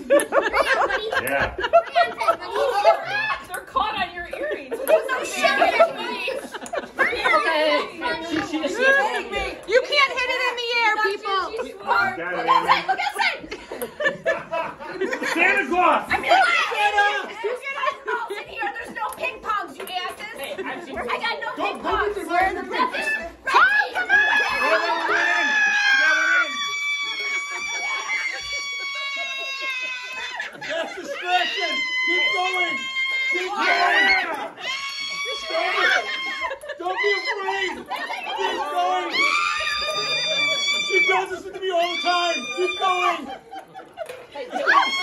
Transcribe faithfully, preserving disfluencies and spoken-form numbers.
Yeah. They're caught on your earrings. She, she, she, you can't hit it in the air, people. Got it, Amy. Santa Claus! I'm gonna Santa! You get us balls in here. There's no ping pongs, you asses. Hey, I got no ping pongs. Where's the rubbish? Oh, come on! That's distraction! Keep going! Keep going! Stop it! Don't be afraid! Keep going! She does this with me all the time! Keep going!